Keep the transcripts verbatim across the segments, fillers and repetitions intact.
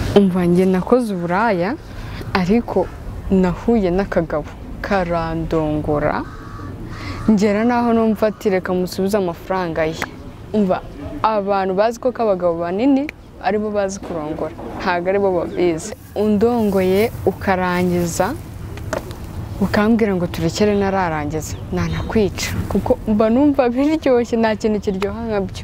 umva njye nakoze uburaya ariko nahuye n'akagabo karandongora ngera naho numva ati reka musubize amafaranga ye. Umva abantu bazi ko kabagabo banini aribo bazi kurongora ntago aribo babizi. Undongoye ukarangiza ukambwira ngo turekere nararangiza nanakwica kuko mba numva biryoshye nta kintu kiryoha nkabyo.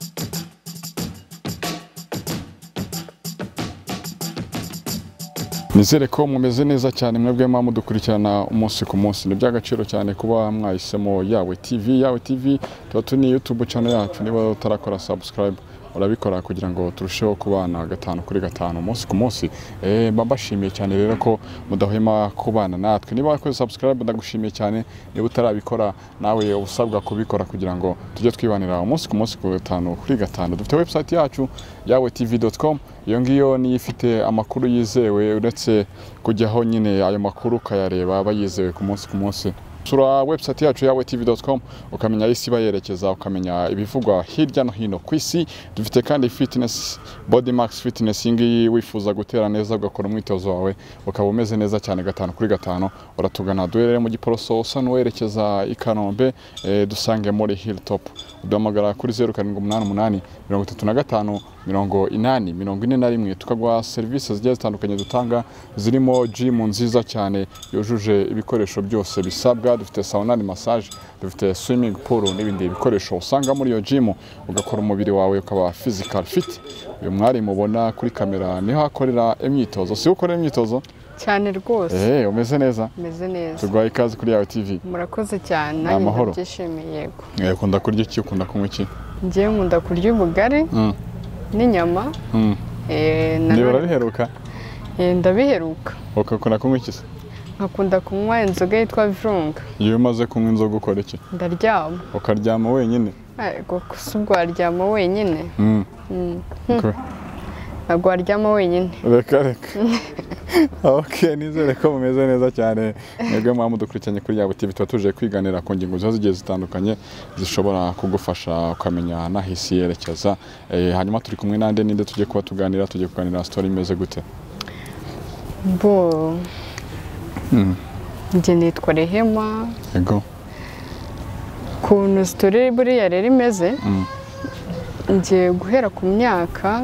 Nizere ko mumeze neza cyane mwebwe mwa mudukurikirana umunsi ku munsi. Ni by'agaciro cyane kuba mwahisemo Yawe T V. Yawe T V tuba tuni YouTube channel yacu, niba utarakora subscribe urabikora kugira ngo turusheho kubana gatanu kuri gatanu umunsi ku munsi. Eh mbashimiye cyane rero ko mudahwema kubana natwe. Niba wakoze subscribe ndagushimiye cyane, niba utarabikora nawe ubusabwa kubikora kugira ngo tujye twibanira umunsi ku munsi ku gatanu kuri gatanu. Dufite website yacu yawe t v dot com, iyo ngiyo ni ifite amakuru yizewe uretse kujyaho nyine ayo makuru kayareba bayizewe ku munsi ku munsi. Sura website yacu yawe t v dot com ukamenya isi bayerekeza, ukamenya ibivugwa hirya no hino ku isi. Dufite kandi fitness body max fitness, ingi wifuza gutera neza ugakora umwitozo wawe ukaba umeze neza cyane gatanu kuri gatanu, uratugana duherere mu Giporoso usa n'uwerekeza i Kanombe. E, dusange muri Hilltop. Uduhamagara kuri zero karindwi umunani umunani mirongo itatu na gatanu mirongo inani mirongo ine na rimwe, tukagwa services zigiye zitandukanye dutanga zirimo gym nziza cyane yujuje ibikoresho byose bisabwa. Dufite sauna, massage, dufite swimming pool n'ibindi bikoresho usanga muri iyo gym ugakora umubiri wawe ukaba physical fit. Uyu mwari mubona kuri kamera niho akorera imyitozo. Si ukorera imyitozo cyane rwose? Eh umeze neza? Meze neza. Tugwaye ikaze kuri Yawe T V. Murakoze cyane, nanjye ndabyishimiye. Yego. Eh ukunda kurya iki, ukunda kunywa iki? Ngiye nkunda kurya ubugari mm. n'inyama. mm. Eh Niba urabiheruka? Eh ndabiheruka. Ukakunda kunywa iki? Nkakunda kunywa inzoga yitwa Virunga. Iyo umaze kunywa inzoga ukora iki? Ndaryama. Ukaryama wenyine? Yego, kusubwo aryama wenyine. mm. mm. Ntabwo aryama wenyine. Reka reka. Okay, nizere ko mumeze neza cyane. Mwebwe mwa mudukurikiranye kuri Yawe T V, tuba tuje kwiganira ku ngingo zigiye zitandukanye zishobora kugufasha ukamenya nahisi yerekeza. Eh hanyuma turi kumwe nande ninde tujye kuba tuganira, tujye kuganira story imeze gute? Bo mm. Nje nitwa Rehema. Yego. Kuntu story buri ya rero imeze. mm. Nje guhera ku myaka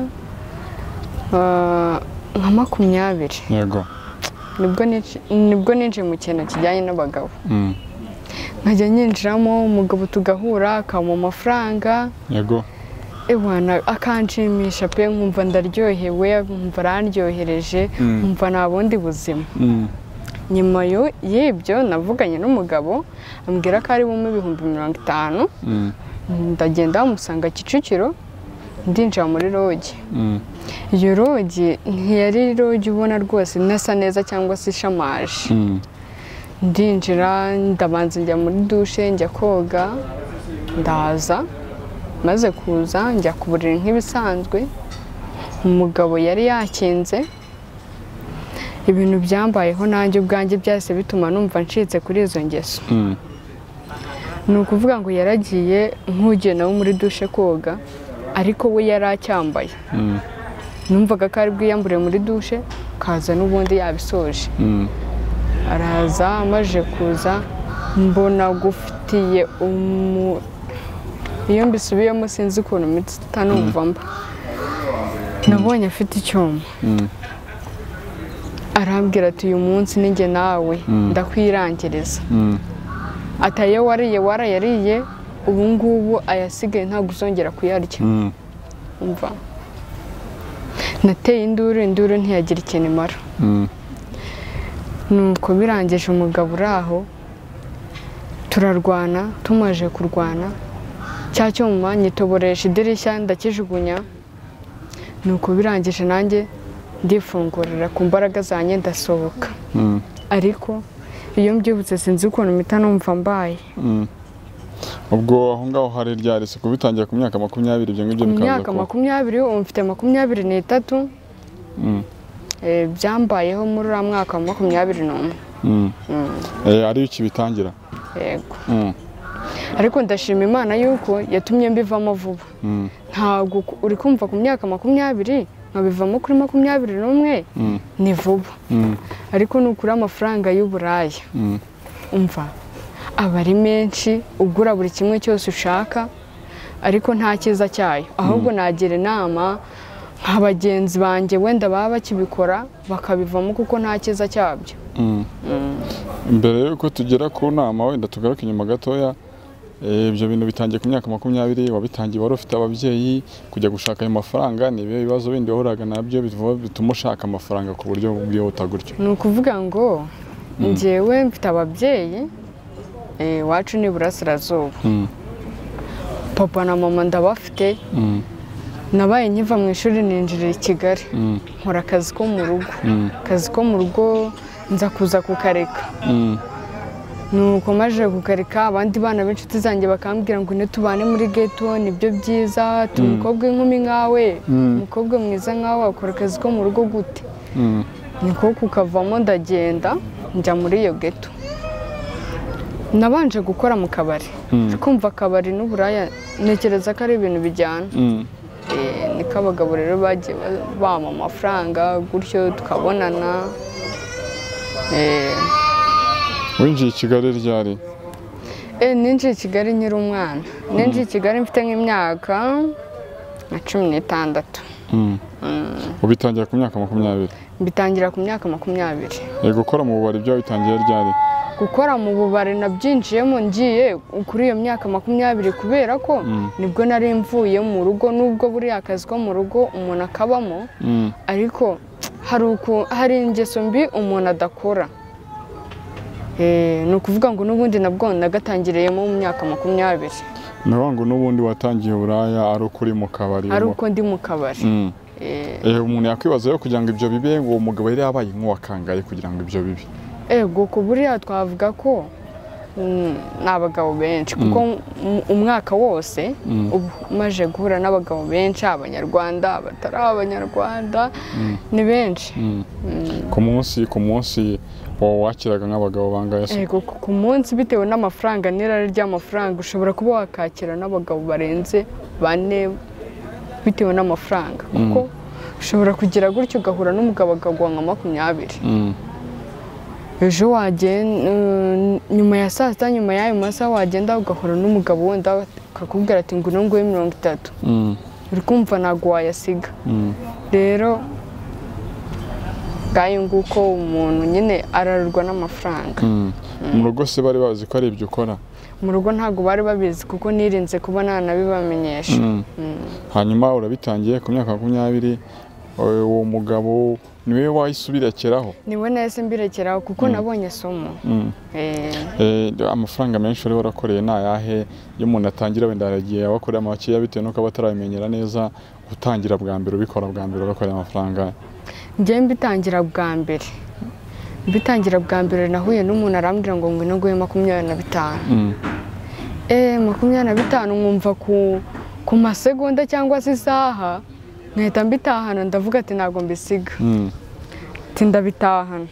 nka makumyabiri. Yego. Nibwo nibwo ninje mu kintu kijyanye n'abagabo. mm. Nkajya nyinjiramo umugabo tugahura akamu amafaranga. Yego. Ewana akanshimisha pe, nkumva ndaryohewe, nkumva arandyohereje, nkumva nta bundi buzima. mm. Nyuma yo y'ibyo navuganye n'umugabo ambwira ko ari bumwe ibihumbi mirongo itanu. mm. Ndagenda musanga Kicukiro ndinjira muri rogi. mm. Iyo rogi ntiyari rogi ubona rwose nasa neza cyangwa se ishamaje. mm. Ndinjira ndabanza njya muri douche njya koga ndaza, maze kuza njya ku buriri nk'ibisanzwe. Umugabo yari yakinze, ibintu byambayeho nanjye ubwanjye byase bituma numva ncitse kuri izo ngeso. mm. Ni ukuvuga ngo yaragiye nk'ugiye nawe muri douche koga, ariko we yari acyambaye. mm. Numvaga ko ari bwiyambure muri douche kaza n'ubundi yabisoje. mm. Araza amaje kuza mbona gufitiye umu iyo mbisubiyemo sinzi ukuntu mita numva mba. Nabonye afite icyuma. mm. Arambwira ati uyu munsi ninjye nawe ndakwirangiriza. mm. Ataye wariye warayariye, ubu ngubu ayasigaye ntabwo uzongera kuyarya. mm. Umva nateye induru, induru ntiyagira ikintu imara. mm. Nuko birangije umugabo uraho turarwana. Tumaje kurwana cya cyuma nyitoboresha idirishya ndakijugunya. Nuko birangije nanjye ndifungurira ku mbaraga zanjye ndasohoka. mm. Ariko iyo mbyibutse sinzi ukuntu mpita numva mbaye. mm. Ubwo aho ngaho hari ryarese kubitangira ku myaka makumyabiri, ibyo ngibyo bikaza. Ku myaka makumyabiri umfite makumyabiri n'itatu. mm. Eh byambayeho muri uriya mwaka wa makumyabiri n'umwe. mm. mm. Eh ari iki bitangira? Yego. mm. Ariko ndashima Imana yuko yatumye mbivamo vuba. mm. Ntabwo uri kumva ku myaka makumyabiri nkabivamo kuri makumyabiri n'umwe ni vuba ariko nukuri amafaranga y'uburaya umva aba ari menshi ugura buri kimwe cyose ushaka ariko nta cyiza cyayo ahubwo nagira inama nk'abagenzi banjye wenda baba bakibikora bakabivamo kuko nta cyiza cyabyo. Mbere yuko tugera ku nama wenda tugaruka inyuma gatoya, ibyo bintu bitangiye ku myaka makumyabiri wabitangiye wari ufite ababyeyi kujya gushaka ayo mafaranga, ni ibihe bibazo bindi wahuraga nabyo bituma ushaka amafaranga ku buryo bwihuta gutyo? Ni ukuvuga ngo njyewe mfite ababyeyi iwacu ni Burasirazuba, papa na mama ndabafite, nabaye nkiva mu ishuri ninjira i Kigali nkora akazi ko mu rugo, akazi ko mu rugo nza kuza kukareka, nuko maje kukareka abandi bana b'inshuti zanjye bakambwira ngo tubane muri ghetto nibyo byiza, tu umukobwa w'inkumi nkawe, umukobwa mwiza nkawe akora akazi ko mu rugo gute? Niko kukavamo ndagenda njya muri iyo ghetto. Nabanje gukora mu kabari, kumva akabari n'uburaya ntekereza ko ari ibintu bijyana. Niko abagabo rero bagiye bampa amafaranga gutyo tukabonana. Winjiye i Kigali ryari? Ninjiye i Kigali nkiri umwana, ninjiye i Kigali mfite nk'imyaka nka cumi n'itandatu. Ubitangira ku myaka makumyabiri? Mbitangira ku myaka makumyabiri. Gukora mu bubari byo bitangiye ryari? Gukora mu bubari nabyinjiyemo ngiye kuri iyo myaka makumyabiri kubera ko nibwo nari mvuye mu rugo, nubwo buri akazi ko mu rugo umuntu akabamo ariko hari ingeso mbi umuntu adakora. Ni ukuvuga ngo n'ubundi nabwo nagatangiriyemo mu myaka makumyabiri. Ni ukuvuga ngo n'ubundi watangiye uburaya ari uko uri mu kabari? Ari uko ndi mu kabari. Umuntu yakwibaza yo kugira ngo ibyo bibe, ngo uwo mugabo yari yabaye nk'uwakangaye kugira ngo ibyo bibe? Ego ko buriya twavuga ko ni abagabo benshi kuko umwaka wose umaze guhura n'abagabo benshi, abanyarwanda abatari abanyarwanda ni benshi. Ku munsi ku munsi wakiraga nk'abagabo bangahe? Ego ku munsi bitewe n'amafaranga n'irari ry'amafaranga ushobora kuba wakakira n'abagabo barenze bane bitewe n'amafaranga, kuko ushobora kugira gutyo ugahura n'umugabo akaguha nka makumyabiri. Ejo wagenda nyuma ya saa sita, nyuma y'ayo masaha wagenda ugahura n'umugabo wenda akakubwira ati ngwino nguhe mirongo itatu. Uri kumva ntabwo wayasiga. Rero ngayo nguko umuntu nyine ararurwa n'amafaranga. Mu rugo se bari bazi ko ari ibyo ukora? Mu rugo ntabwo bari babizi kuko nirinze kuba nanabibamenyesha. Hanyuma urabitangiye ku myaka makumyabiri, uwo mugabo niwe wayisubirekeraho? Niwe nahise mbirekeraho kuko nabonye somo. Amafaranga menshi uri warakoreye ni ayahe? Iyo umuntu atangira wenda aragiye abakorera amakeya bitewe n'uko aba atarabimenyera neza, gutangira bwa mbere ubikora bwa mbere ugakorera amafaranga? Njye mbitangira bwa mbere mbitangira bwa mbere nahuye n'umuntu arambwira ngo ngwino nguhe makumyabiri na bitanu. makumyabiri na bitanu nkumva ku masegonda cyangwa se isaha nkahita mbitahana, ndavuga ati ntabwo mbisiga, ati ndabitahana.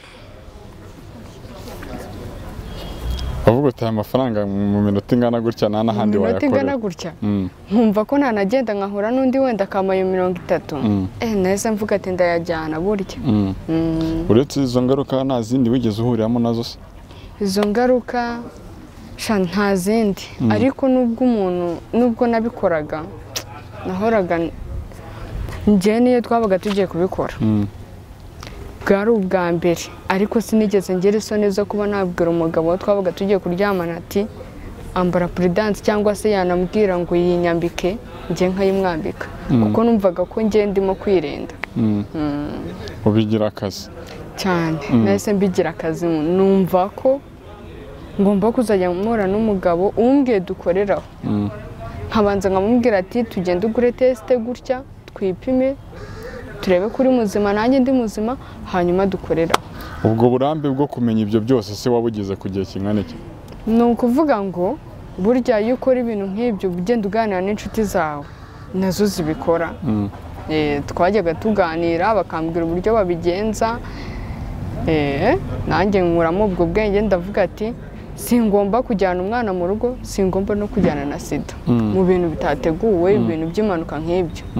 Bavuga ati aya mafaranga mu minota ingana gutya nta n'ahandi wayakorera? Mu minota ingana gutya nkumva ko nanagenda nkahura n'undi wenda akamaye mirongo itatu, nahise mvuga ati ndayajyana burya. Uretse izo ngaruka nta zindi wigeze uhuriramo nazo se? Izo ngaruka nta zindi, ariko nubwo umuntu nubwo nabikoraga nahoraga njye niyo twabaga tugiye kubikora bwari ubwa mbere, ariko sinigeze ngera isoni zo kuba nabwira umugabo twabaga tugiye kuryamana ati ambara prudence, cyangwa se yanambwira ngo yinyambike njye nkayimwambika, kuko numvaga ko njye ndimo kwirinda. Ubigira akazi cyane, nahise mbigira akazi, numva ko ngomba kuzajya mpura n'umugabo umbwiye dukoreraho, nkabanza nkamubwira ati tugende ugure teste gutya twipime turebe kuri muzima nanjye ndi muzima, hanyuma dukoreraho. Ubwo burambe bwo kumenya ibyo byose se wabugize ku gihe kingana iki? Ni ukuvuga ngo burya iyo ukora ibintu nk'ibyo ugenda uganira n'inshuti zawe nazo zibikora. Twajyaga tuganira bakambwira uburyo babigenza, nanjye nkuramo ubwo bwenge ndavuga ati singomba kujyana umwana mu rugo, singomba no kujyana na sida mu bintu bitateguwe, ibintu by'impanuka nk'ibyo.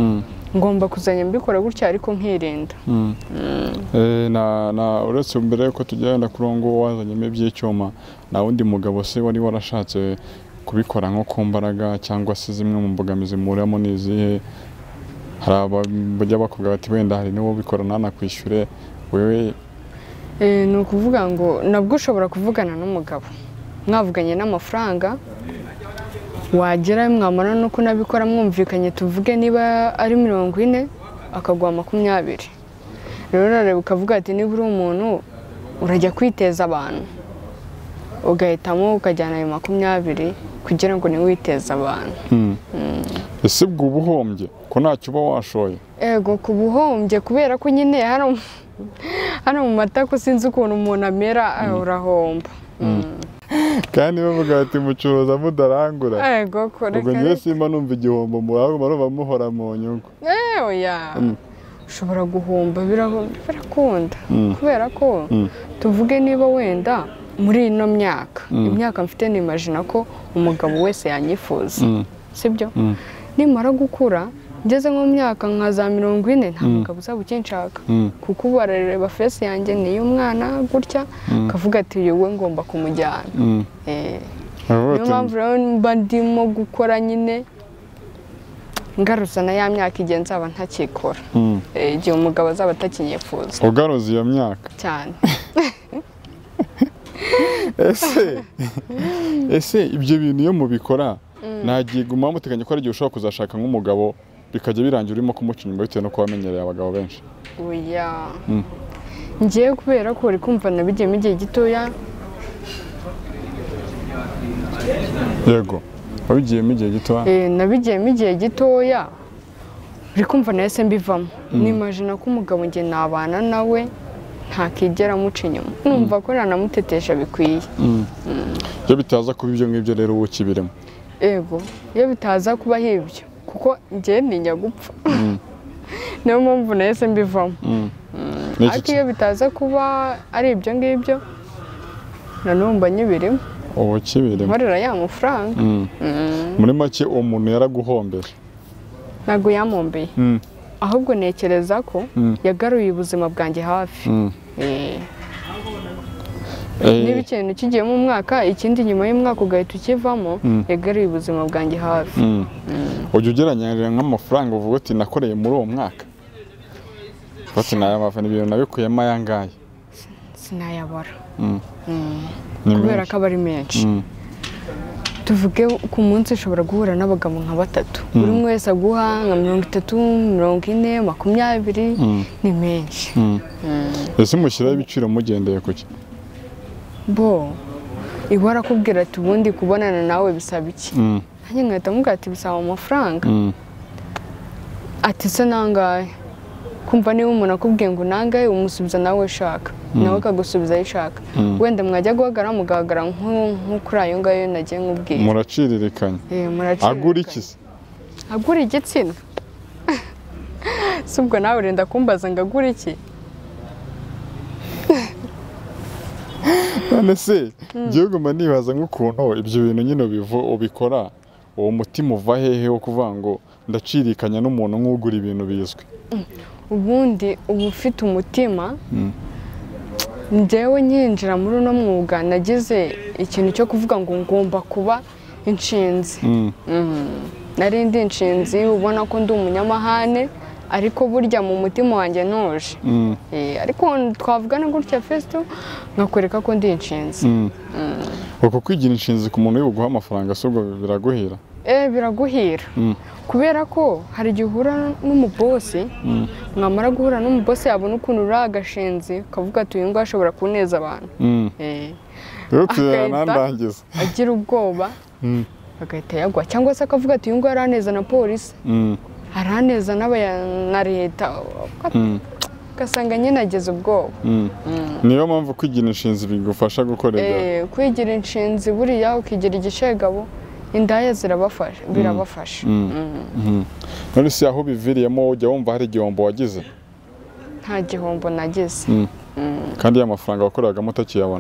ngomba kuzanya mbikora gutya ariko nkirinda. Eh, na na uretse mbere yuko tugenda kurongo wazanyemo iby'icyuma na wundi mugabo se wari warashatse kubikora nko ku mbaraga cyangwa se zimwe mu mbogamizi muramo nizihe? Hari abajya bakubwira bati wenda hari niwo bikora nanakwishyure wewe? Eh, ni ukuvuga ngo nabwo ushobora kuvugana n'umugabo mwavuganye n'amafaranga wagera mwamara no kunabikora mwumvikanye, tuvuge niba ari mirongo ine akagwa makumyabiri. Rero rero ukavuga ati niba uri umuntu urajya kwiteza abantu ugahitamo ukajyana ayo makumyabiri kugira ngo ni witeza abantu. Ese bwo ubuhombye ko ntacyo uba washoye? Ego ku buhombye kubera ko nyine hano hano mu matako sinzi ukuntu umuntu amera urahomba. Kandi bavuga ati mucuruza mudarangura. Ego kore ubwo njye simba numva igihombo muraho baroba muhora mu nyungu. Eh oya ushobora guhomba birakunda kubera ko tuvuge niba wenda muri ino myaka imyaka mfite nimagina ko umugabo wese yanyifuza, sibyo? Nimara gukura ngeze nko myaka nka za mirongo ine nta mugabo uzaba ukinshaka kuko ubu arareba face yanjye niyo umwana gutya kavuga ati yewe ngomba kumujyana. Eh niyo mpamvu rero mba ndimo gukora nyine ngaruza na ya myaka igihe nzaba ntakikora, igihe umugabo azaba atakinyifuza. Ugaruza iyo myaka cyane. ese ese ibyo bintu iyo mubikora nagiye guma muteganya ko ari igihe ushobora kuzashaka nk'umugabo bikajya birangira urimo kumuca inyuma bitewe no kubamenyereye abagabo benshi? Oya ngiye kubera ko uri kumva nabigiyemo igihe gitoya. Yego wabigiyemo igihe gitoya? Eh nabigiyemo igihe gitoya uri kumva nahise mbivamo. Nimagina ko umugabo nge nabana nawe ntakigera muca inyuma, numva ko nanamutetesha bikwiye. Iyo bitaza kuba ibyo ngibyo rero uwo kibiremo? Ego iyo bitaza kuba ibyo kuko nge ntinya gupfa niyo mpamvu nahise mbivamo. Ariko iyo bitaza kuba ari ibyo ngibyo nanumva nyibirimo. Ubu kibirimo nkorera ya mafaranga. Muri make uwo muntu yaraguhombeje? Ntabwo yamombeye, ahubwo nekereza ko yagaruye ubuzima bwanjye hafi. Niba ikintu kigiye mu mwaka ikindi nyuma y'umwaka ugahita ukivamo yagaruye ubuzima bwanjye hafi. Ujya ugereranya nk'amafaranga uvuga uti nakoreye muri uwo mwaka bati nayabava n'ibintu nabikuyemo ayangaye? Sinayabara kubera ko aba ari menshi. Tuvuge ku munsi ushobora guhura n'abagabo nka batatu, buri umwe wese aguha nka mirongo itatu mirongo ine makumyabiri, ni menshi. Ese mushyiraho ibiciro mugendeye kuki? Bo iba arakubwira ati ubundi kubonana nawe bisaba iki? Nanjye nkahita mubwira ati bisaba amafaranga. Ati se nangahe? Kumva niba umuntu akubwiye ngo nangahe umusubiza nawe ushaka, nawe akagusubiza ayo ushaka. Wenda mwajya guhagarara mugahagarara nko kuri ayo ngayo nagiye nkubwira. Muraciririkanya? Eh muraciririkanya. Agura iki se? Agura igitsina. Si ubwo nawe urenda kumbaza ngo agura iki? None se igihugu mba nibaza nk'ukuntu ibyo bintu nyine ubikora uwo mutima uva hehe wo kuvuga ngo ndacirikanya n'umuntu nk'ugura ibintu bizwi? Ubundi uba ufite umutima. Njyewe nyinjira muri uno mwuga nagize ikintu cyo kuvuga ngo ngomba kuba inshinzi. Nari ndi inshinzi ubona ko ndi umunyamahane ariko burya mu mutima wanjye ntuje. Ariko twavugana gutya Festo nkakwereka ko ndi inshinzi. Uko kwigira inshinzi ku muntu y'uguha amafaranga subwo biraguhira? Eh biraguhira kubera ko hari igihe uhura n'umubosi, mwamara guhura n'umubosi yabona ukuntu uri agashinzi kavuga ati uyu ngo ashobora kuneza abantu. Rero turanandangiza agira ubwoba agahita yagwa, cyangwa se akavuga ati uyu ngo araneza na polisi, araneza na leta, ugasanga nyine ageze ubwoba. Niyo mpamvu kwigira inshinzi bigufasha gukorera? Kwigira inshinzi buriya ukigira igishegabo indaya zirabafasha, birabafasha. None se aho biviriyemo ujya wumva hari igihombo wagize? Nta gihombo nagize. Kandi ya mafaranga wakoreragamo utakiyabona?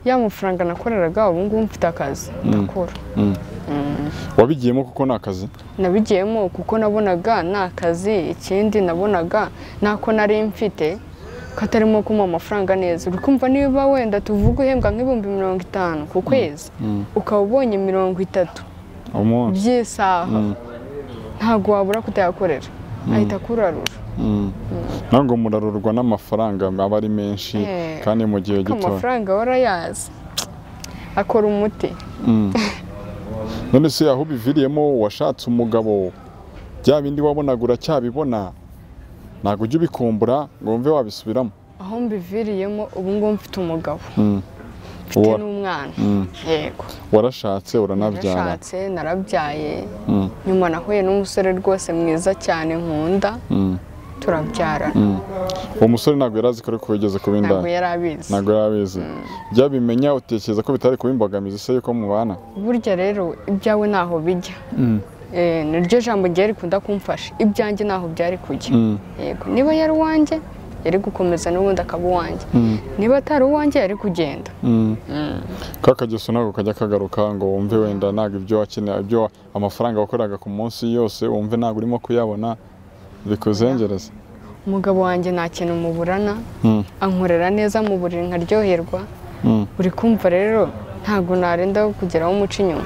ya mafaranga nakoreraga ubu ngubu mfite akazi ndakora. Wabigiyemo kuko ni akazi? Nabigiyemo kuko nabonaga ni akazi, ikindi nabonaga nako nari mfite katarimo kuma amafaranga neza. Uri kumva niba wenda tuvuga uhembwa nk'ibihumbi mirongo itanu ku kwezi ukaba ubonye mirongo itatu by'isaha ntabwo wabura kutayakorera, ahita kurarura. Ntabwo murarurwa n'amafaranga aba ari menshi kandi mu gihe gito. Amafaranga warayazi akora umuti. None se aho biviriyemo washatse umugabo, bya bindi wabonaga uracyabibona, ntabwo ujya ubikumbura ngo wumve wabisubiramo? Aho mbiviriyemo ubu ngubu mfite umugabo, mfite n'umwana. Yego. Warashatse uranabyara? Narashatse narabyaye, nyuma nahuye n'umusore rwose mwiza cyane nkunda, turabyara. Uwo musore ntabwo yari azi ko ariko wigeze kuba indaya? Ntabwo yari abizi. Ntabwo yari abizi. Byabimenya utekereza ko bitari kuba imbogamizi se yuko mubana? Burya rero ibyawe naho bijya. Niryo jambo ryari rikunda kumfasha, ibyanjye naho byari kujya. Yego, niba yari uwanjye yari gukomeza n'ubundi akaba uwanjye, niba atari uwanjye yari kugenda. Ka kageso ntabwo kajya kagaruka ngo wumve wenda ntabwo ibyo wakeneye, ibyo amafaranga wakoraga ku munsi yose wumve ntabwo urimo kuyabona bikuzengereza? Umugabo wanjye nta kintu muburana, ankorera neza mu buriri nkaryoherwa. Uri kumva rero ntabwo narenda kugeraho umuca inyuma.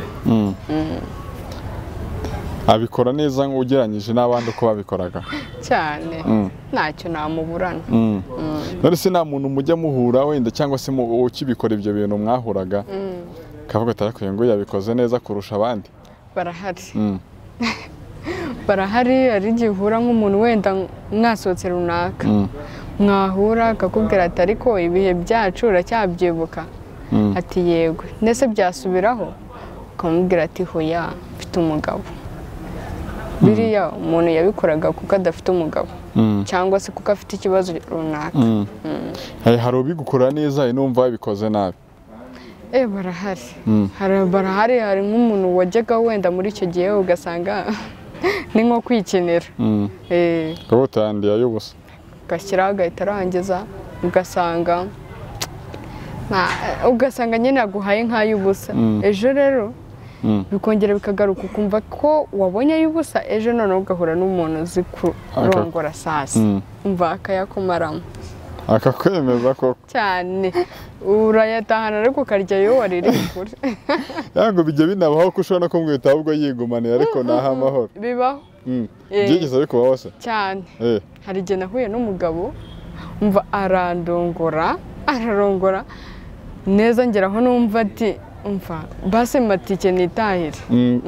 Abikora neza ugereranyije n'abandi uko babikoraga? Cyane, ntacyo namuburana. None se nta muntu mujya muhura wenda cyangwa se ukibikora ibyo bintu mwahuraga kavuga atarakwiye ngo yabikoze neza kurusha abandi? Barahari. Barahari, ari igihe uhura nk'umuntu wenda mwasohotse runaka, mwahura akakubwira ati ariko ibihe byacu uracyabyibuka? Ati yego. Ndetse byasubiraho? Ukamubwira ati hoya mfite umugabo. Biriya umuntu yabikoraga kuko adafite umugabo cyangwa se kuko afite ikibazo runaka. Hari ubigukora neza numva babikoze nabi? Eh, barahari. Hari barahari, hari nk'umuntu wajyaga wenda muri icyo gihe ugasanga ni nko kwikinira. Eh, ko utandiye ayubusa gashyira agahita arangiza, ugasanga na ugasanga nyine aguhaye nk'ayubusa. Ejo rero bikongera bikagaruka ukumva ko wabonye ayubusa, ejo none ugahura n'umuntu uzi kurongora sasa, umva akayakumaramo, akakwemeza koko cyane, urayatahana ariko ukarya yo waririye kure. Yango bijya binabaho ko ushobora no kumwita ahubwo yigumaniye ariko naha amahoro. Bibaho. Byigeze ariko bawose cyane. Hari igihe nahuye n'umugabo umva arandongora, ararongora neza ngeraho numva ati umva base matike nitahire.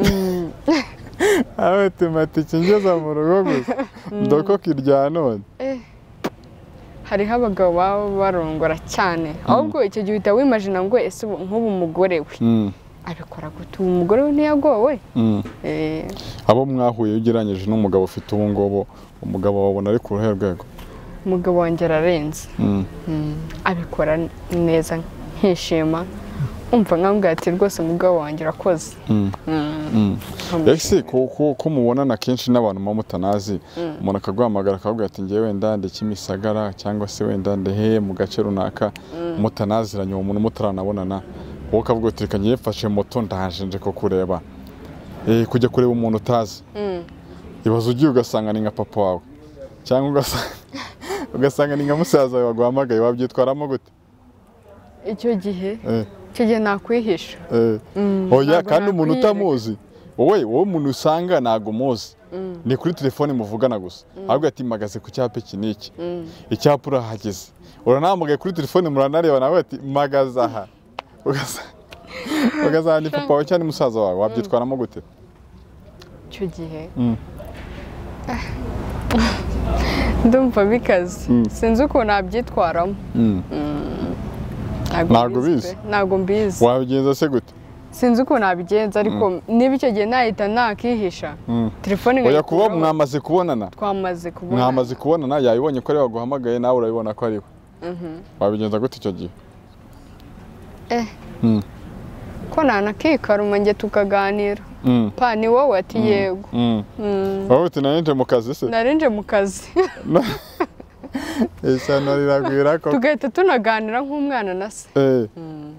Awe tematike ngeza mu rugo gusa ndoko kirya none. Hariho abagabo baba barongora cyane, ahubwo icyo gihe uhita wimagina ngo ese nk'ubu umugore we abikora gute? Umugore we ntiyagowe? Abo mwahuye ugereranyije n'umugabo ufite ubu ngubu, umugabo wabona ari ku ruhe rwego? Umugabo wanjye ararenze, abikora neza nkishima, umva nkambwira ati rwose umugabo wanjye urakoze. Ese ko mubonana kenshi n'abantu muba mutanazi, umuntu akaguhamagara akavuga ati ngewe wenda ndi Kimisagara cyangwa se wenda ndeheye mu gace runaka, mutanaziranye uwo muntu mutaranabonana, wowe ukavuga uti reka ngiye mfashe moto ndaje nje ko kureba, kujya kureba umuntu utazi, ibaze ugiye ugasanga ni nka papa wawe cyangwa ugasanga ni nka musaza wawe waguhamagaye, wabyitwaramo gute? Icyo gihe icyo gihe nakwihisha. Oya, kandi umuntu utamuzi wowe wowe umuntu usanga ntago muzi, ni kuri telefone muvugana gusa, ahubwo ati magaze ku cyapa iki niki, icyapa urahageze, uranamugaye kuri telefone muranareba nawe ati magaze aha, ugasanga ni papa wawe cyane musaza wawe, wabyitwaramo gute? Icyo gihe ndumva bikaze, sinzi uko nabyitwaramo. Ntago bizi? Ntago mbizi. Wabigenza se gute? Sinzi uko nabigenza, ariko niba icyo gihe nahita nakihisha telefone nka. Oya, kuba mwamaze kubonana? Twamaze kubonana. Mwamaze kubonana, yabibonye ko ari waguhamagaye nawe urabibona ko ari we. Wabigenza gute icyo gihe? Eh. Ko nanakikaruma nge tukaganira. Pa ni wowe ati yego. Wowe uti narinje mu kazi se? Narinje mu kazi. Esa nariraguira ko tugahita tunaganira nk'umwana na se.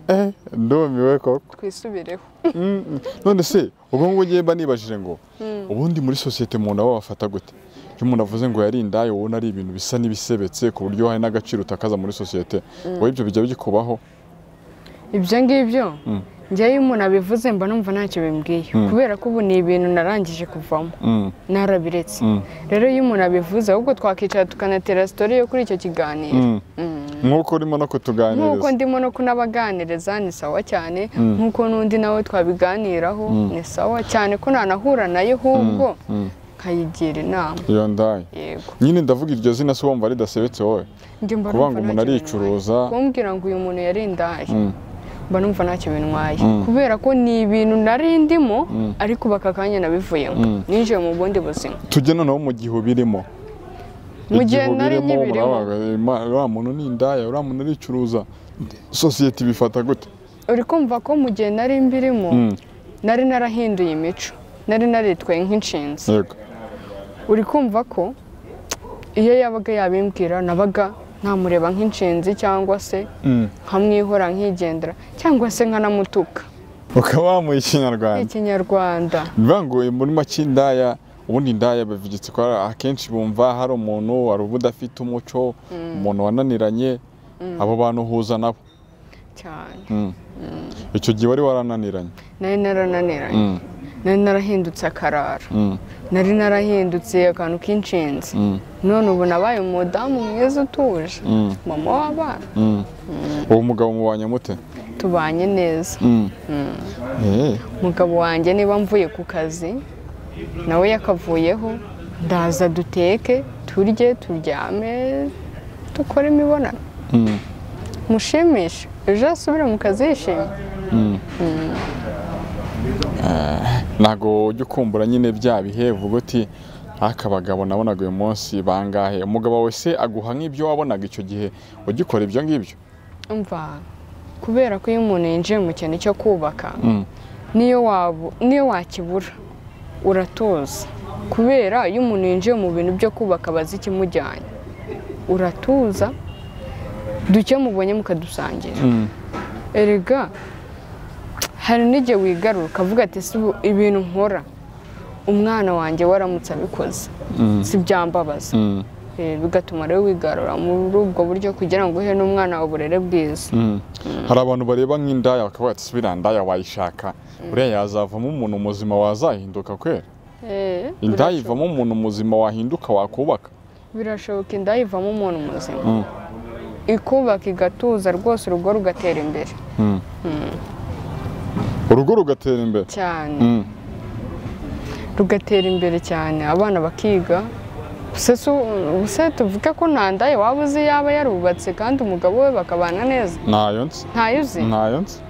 eh ndumiwe koko twisubireho. None se ubwo ngo ugiye mba nibajije ngo ubundi muri societe umuntu aba bafata gute? Iyo umuntu avuze ngo yari indayo ubona ari ibintu bisa n'ibisebetse ku buryo hari n'agaciro utakaza muri societe, wowe ibyo bijya bikubaho? Ibyo ngibyo njyewe iyo umuntu abivuze mba numva ntacyo bimbwiye kubera ko ubu ni ibintu narangije kuvamo narabiretse. Rero iyo umuntu abivuze ahubwo twakicara tukanatera story yo kuri icyo kiganiro nk'uko urimo no kutuganiriza, nk'uko ndimo no kunabaganiriza ni sawa cyane, nk'uko n'undi nawe twabiganiraho ni sawa cyane, ko nanahura nayo ahubwo nkayigira inama. Iyo ndaye yego nyine ndavuga iryo zina se wumva ridasebetse wowe? kuvuga ngo umuntu aricuruza kumbwira ngo uyu muntu yari indaye mba numva ntacyo bintwaye kubera ko ni ibintu nari ndimo ariko bakakanya nabivuyemo ninjiye mu bundi buzima. Tujye noneho mu gihe ubirimo, mu gihe nari nyibirimo uriya muntu ni indaya, uriya muntu aricuruza, societe bifata gute? Uri kumva ko mu gihe nari mbirimo nari narahinduye imico, nari naritwaye nk'inshinzi. Yego uri kumva ko iyo yabaga yabimbwira nabaga ntamureba nk'inshinzi cyangwa se nkamwihora nkigendera cyangwa se nkanamutuka. Ukaba wamuha ikinyarwanda? Ikinyarwanda bibangoye muri make indaya. Ubundi indaya bivugitse ko akenshi bumva hari umuntu wari udafite umuco, umuntu wananiranye, abo bantu uhuza nabo cyane. Icyo gihe wari warananiranye? Nari narananiranye, nari narahindutse akarara, nari narahindutse akantu k'inshinzi. None ubu nabaye umudamu mwiza utuje, mama w'abana. Uwo mugabo mubanye mute? Tubanye neza. Umugabo wanjye niba mvuye ku kazi nawe yakavuyeho ndaza duteke turye turyame dukore imibonano mushimishe ejo asubire mu kazi yishimye. Ntago ujya ukumbura nyine bya bihe uvuga uti aka bagabo nabonaga uyu munsi bangahe? Umugabo wese aguha nk'ibyo wabonaga icyo gihe ugikora ibyo ngibyo? Umva kubera ko iyo umuntu yinjiye mu kintu cyo kubaka niyo waba niyo wakibura uratuza, kubera iyo umuntu yinjiye mu bintu byo kubaka bazi ikimujyanye uratuza, duke mubonye mukadusangira. Erega hari n'igihe wigarura ukavuga ati si ibintu nkora umwana wanjye waramutse abikoze si byambabaza, bigatuma rero wigarura muri ubwo buryo kugira ngo uhe n'umwana uburere bwiza. Hari abantu bareba nk'indaya bakavuga ati subira ndaya wayishaka uriya yazavamo umuntu muzima wazahinduka kwera? Indaya ivamo umuntu muzima wahinduka wakubaka? Birashoboka indaya ivamo umuntu muzima ikubaka igatuza rwose urugo rugatera imbere. Urugo rugatera imbere cyane, rugatera imbere cyane, abana bakiga. Ubuse tuvuge ko nta ndaya waba uzi yaba yarubatse kandi umugabo we bakabana neza? Ntayo nzi. Ntayo uzi? Ntayo nzi.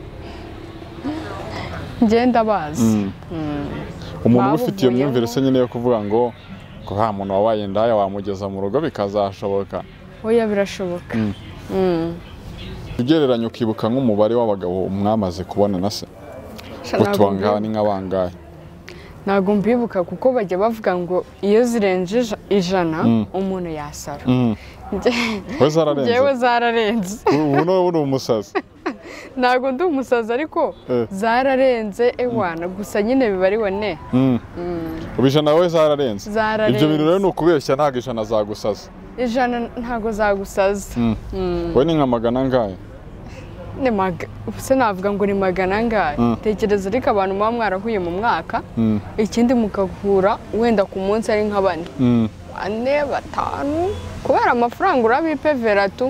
Ngenda bazi. Umuntu uba ufite iyo myumvire se nyine yo kuvuga ngo ko nta muntu wabaye indaya wamugeza mu rugo bikazashoboka? Oya birashoboka. Ugereranya ukibuka nk'umubare w'abagabo mwamaze kubona na se utubanga ni nk'abangahe? Ntabwo mbibuka kuko bajya bavuga ngo iyo zirenje ijana umuntu yasara. We zararenze? Yewe zararenze. Ubu no uri umusazi? Ntabwo ndi umusazi ariko zararenze ewana, gusa nyine bibariwe ne. Ubijana we zararenze? Zararenze. Ibyo bintu rero ni ukubeshya, ntabwo ijana zagusaza. Ijana ntabwo zagusaza. We ni nka magana angahe? Ni maga se navuga ngo ni magana angahe? Tekereza ariko abantu muba mwarahuye mu mwaka, ikindi mukahura wenda ku munsi ari nka bane bane batanu kubera amafaranga urabipevera tu.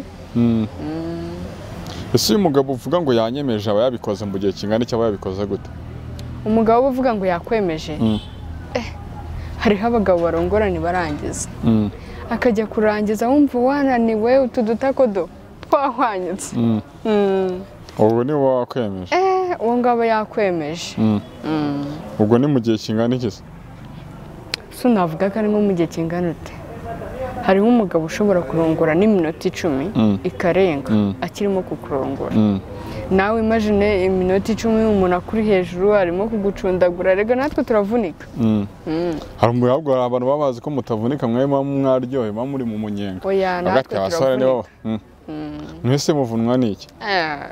Ese uyu mugabo uvuga ngo yanyemeje aba yabikoze mu gihe kingana iki? Aba yabikoze gute? Umugabo uvuga ngo yakwemeje eh hariho abagabo barongora ntibarangiza, akajya kurangiza wumva wananiwe utu dutakodo twahwanyutse. Ubwo ni wowe wakwemeje? Eh uwo ngabo yakwemeje. Ubwo ni mu gihe kingana iki se? So navuga ko ari nko mu gihe kingana ute? Hariho umugabo ushobora kurongora n'iminota icumi ikarenga akirimo kukurongora. Nawe imagine iminota icumi umuntu akuri hejuru arimo kugucundagura, rega natwe turavunika. Hari umugabo abantu babazi ko mutavunika mwe mwaryohe mwa muri mu munyenga. Oya natwe turavunika. Mwese muvunwa n'iki?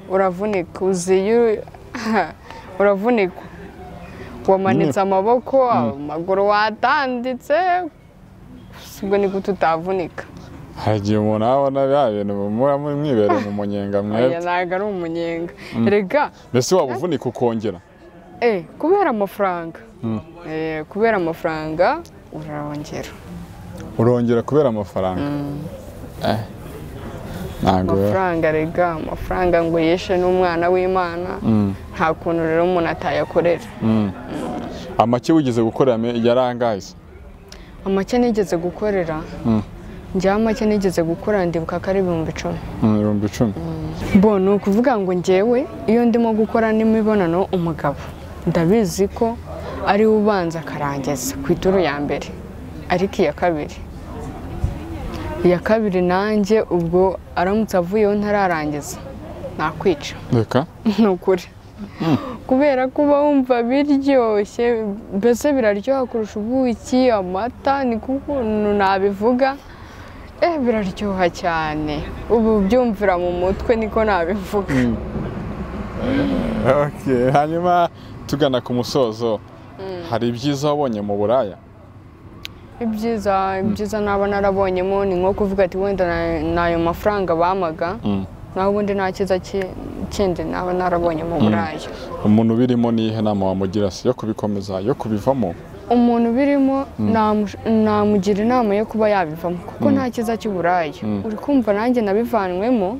uravunika uziye uravunika wamanitse amaboko amaguru watanditse ubwo ni gute utavunika hagiye umuntu abona bya bintu muba mwibereye mu munyenga mwebwe ntabwo ari umunyenga rega mbese waba uvunika ukongera eh kubera amafaranga eh kubera amafaranga urongera urongera kubera amafaranga eh ntabwo amafaranga rega amafaranga ngo yeshe n'umwana w'Imana nta kuntu rero umuntu atayakorera amake wigeze gukorera yarangahise amake nigeze gukorera njya amake nigeze gukora ndibuka ko ari ibihumbi icumi ibihumbi icumi bo ni ukuvuga ngo njyewe iyo ndimo gukora n'imibonano umugabo ndabizi ko ari ubanza akarangiza ku ituru ya mbere ariko iya kabiri iya kabiri nanjye ubwo aramutse avuyeho ntararangiza nakwica reka ni ukuri kubera kuba wumva biryoshye mbese biraryoha kurusha ubuki amata ni kukuntu nabivuga eh biraryoha cyane ubu byumvira mu mutwe niko nabivuga okay hanyuma tugana ku musozo hari ibyiza wabonye mu buraya ibyiza ibyiza naba narabonyemo ni nko kuvuga ati wenda nayo mafaranga bamaga naho ubundi nta kiza kindi naba narabonye mu buraya umuntu birimo nihe nama wamugira yo kubikomeza yo kubivamo umuntu birimo namugira inama yo kuba yabivamo kuko nta kiza cy'uburaya uri kumva nanjye nabivanwemo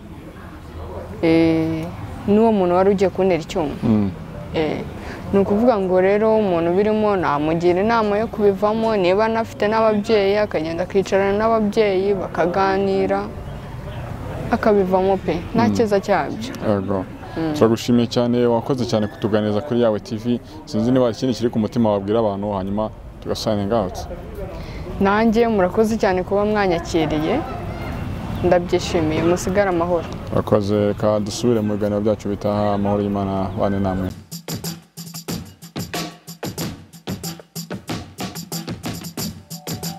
n'uwo muntu wari ugiye kuntera icyuma ni ukuvuga ngo rero umuntu birimo namugira inama yo kubivamo niba anafite n'ababyeyi akagenda akicarana n'ababyeyi bakaganira akabivamo pe nta kiza cyabyo yego turagushimiye cyane wakoze cyane kutuganiriza kuri yawe T V sinzi niba ikindi kiri ku mutima wabwira abantu hanyuma tugasaninga out nanjye murakoze cyane kuba mwanyakiriye ndabyishimiye musigara amahoro wakoze ka dusubire mu biganiro byacu bitaha amahoro y'Imana bane namwe